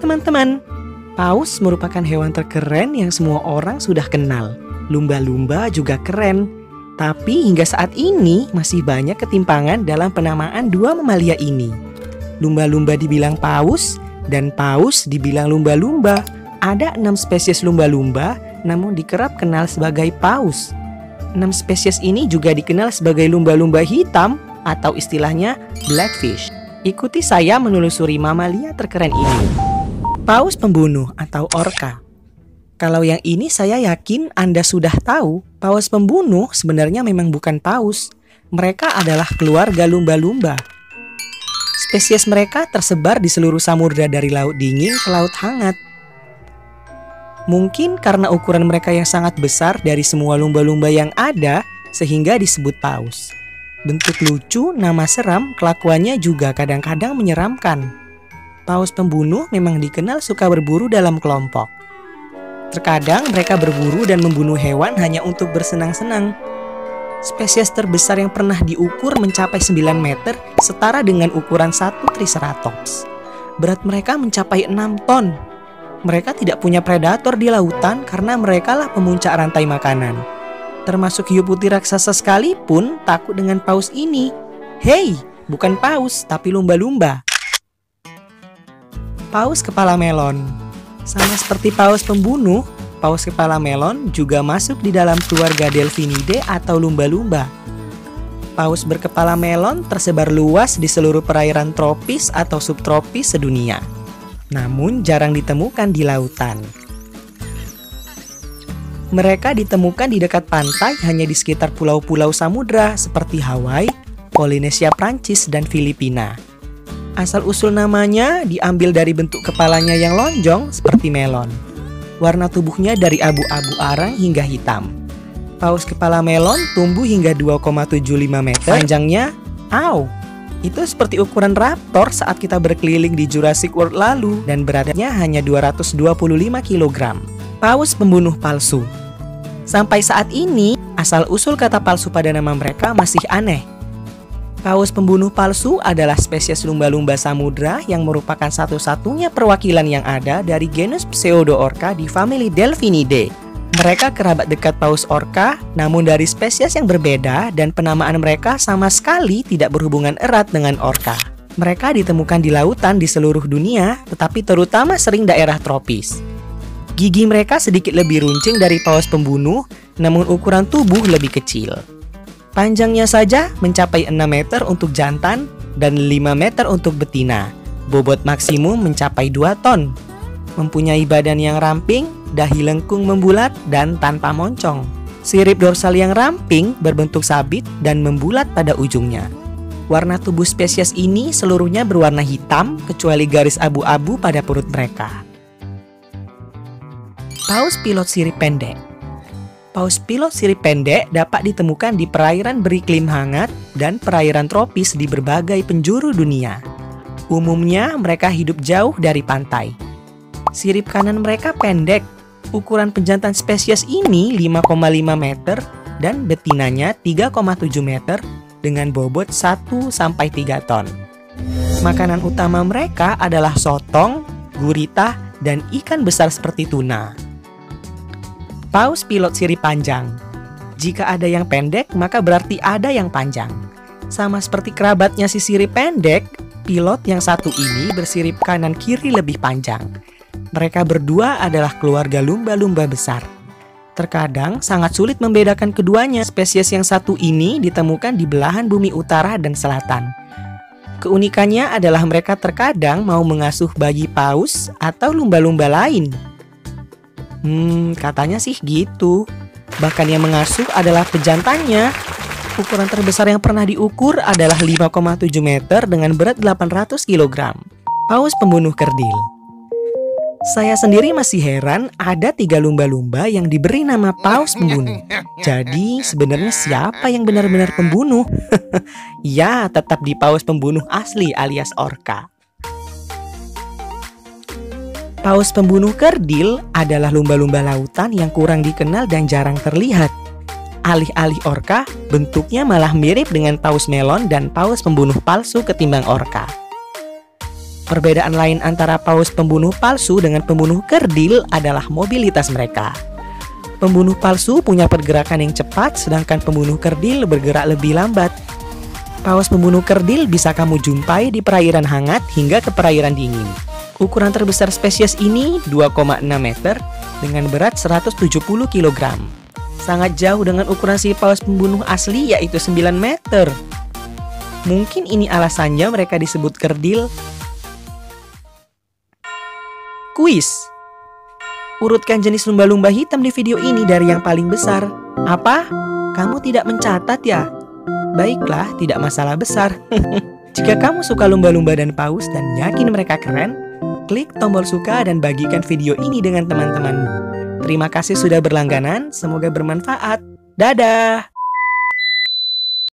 teman-teman, paus merupakan hewan terkeren yang semua orang sudah kenal. Lumba-lumba juga keren. Tapi hingga saat ini masih banyak ketimpangan dalam penamaan dua mamalia ini. Lumba-lumba dibilang paus dan paus dibilang lumba-lumba. Ada 6 spesies lumba-lumba namun dikerap kenal sebagai paus. 6 spesies ini juga dikenal sebagai lumba-lumba hitam atau istilahnya blackfish. Ikuti saya menelusuri mamalia terkeren ini. Paus pembunuh atau orca. Kalau yang ini saya yakin Anda sudah tahu, paus pembunuh sebenarnya memang bukan paus. Mereka adalah keluarga lumba-lumba. Spesies mereka tersebar di seluruh samudra dari laut dingin ke laut hangat. Mungkin karena ukuran mereka yang sangat besar dari semua lumba-lumba yang ada, sehingga disebut paus. Bentuk lucu, nama seram, kelakuannya juga kadang-kadang menyeramkan. Paus pembunuh memang dikenal suka berburu dalam kelompok. Terkadang mereka berburu dan membunuh hewan hanya untuk bersenang-senang. Spesies terbesar yang pernah diukur mencapai 9 meter, setara dengan ukuran 1 triceratops. Berat mereka mencapai 6 ton. Mereka tidak punya predator di lautan karena merekalah pemuncak rantai makanan. Termasuk hiu putih raksasa sekalipun takut dengan paus ini. Hei, bukan paus, tapi lumba-lumba. Paus kepala melon. Sama seperti paus pembunuh, paus kepala melon juga masuk di dalam keluarga Delphinidae atau lumba-lumba. Paus berkepala melon tersebar luas di seluruh perairan tropis atau subtropis sedunia. Namun jarang ditemukan di lautan. Mereka ditemukan di dekat pantai hanya di sekitar pulau-pulau samudra seperti Hawaii, Polinesia Prancis, dan Filipina. Asal-usul namanya diambil dari bentuk kepalanya yang lonjong seperti melon. Warna tubuhnya dari abu-abu arang hingga hitam. Paus kepala melon tumbuh hingga 2,75 meter. Panjangnya, itu seperti ukuran raptor saat kita berkeliling di Jurassic World lalu dan beratnya hanya 225 kg. Paus pembunuh palsu. Sampai saat ini, asal-usul kata palsu pada nama mereka masih aneh. Paus pembunuh palsu adalah spesies lumba-lumba samudra yang merupakan satu-satunya perwakilan yang ada dari genus Pseudoorca di famili Delphinidae. Mereka kerabat dekat paus orca, namun dari spesies yang berbeda dan penamaan mereka sama sekali tidak berhubungan erat dengan orca. Mereka ditemukan di lautan di seluruh dunia, tetapi terutama sering daerah tropis. Gigi mereka sedikit lebih runcing dari paus pembunuh, namun ukuran tubuh lebih kecil. Panjangnya saja mencapai 6 meter untuk jantan dan 5 meter untuk betina. Bobot maksimum mencapai 2 ton. Mempunyai badan yang ramping, dahi lengkung membulat dan tanpa moncong. Sirip dorsal yang ramping berbentuk sabit dan membulat pada ujungnya. Warna tubuh spesies ini seluruhnya berwarna hitam kecuali garis abu-abu pada perut mereka. Paus pilot sirip pendek. Paus pilot sirip pendek dapat ditemukan di perairan beriklim hangat dan perairan tropis di berbagai penjuru dunia. Umumnya mereka hidup jauh dari pantai. Sirip kanan mereka pendek. Ukuran penjantan spesies ini 5,5 meter dan betinanya 3,7 meter dengan bobot 1-3 ton. Makanan utama mereka adalah sotong, gurita, dan ikan besar seperti tuna. Paus pilot sirip panjang. Jika ada yang pendek, maka berarti ada yang panjang. Sama seperti kerabatnya si sirip pendek, pilot yang satu ini bersirip kanan kiri lebih panjang. Mereka berdua adalah keluarga lumba-lumba besar. Terkadang sangat sulit membedakan keduanya. Spesies yang satu ini ditemukan di belahan bumi utara dan selatan. Keunikannya adalah mereka terkadang mau mengasuh bayi paus atau lumba-lumba lain. Katanya sih gitu. Bahkan yang mengasuh adalah pejantannya. Ukuran terbesar yang pernah diukur adalah 5,7 meter dengan berat 800 kg. Paus pembunuh kerdil. Saya sendiri masih heran ada 3 lumba-lumba yang diberi nama paus pembunuh. Jadi sebenarnya siapa yang benar-benar pembunuh? Ya, tetap di paus pembunuh asli alias orca. Paus pembunuh kerdil adalah lumba-lumba lautan yang kurang dikenal dan jarang terlihat. Alih-alih orca, bentuknya malah mirip dengan paus melon dan paus pembunuh palsu ketimbang orca. Perbedaan lain antara paus pembunuh palsu dengan pembunuh kerdil adalah mobilitas mereka. Pembunuh palsu punya pergerakan yang cepat, sedangkan pembunuh kerdil bergerak lebih lambat. Paus pembunuh kerdil bisa kamu jumpai di perairan hangat hingga ke perairan dingin. Ukuran terbesar spesies ini 2,6 meter dengan berat 170 kg. Sangat jauh dengan ukuran si paus pembunuh asli, yaitu 9 meter. Mungkin ini alasannya mereka disebut kerdil. Kuis. Urutkan jenis lumba-lumba hitam di video ini dari yang paling besar. Apa? Kamu tidak mencatat ya? Baiklah, tidak masalah besar. Jika kamu suka lumba-lumba dan paus dan yakin mereka keren, klik tombol suka dan bagikan video ini dengan teman-temanmu. Terima kasih sudah berlangganan, semoga bermanfaat. Dadah!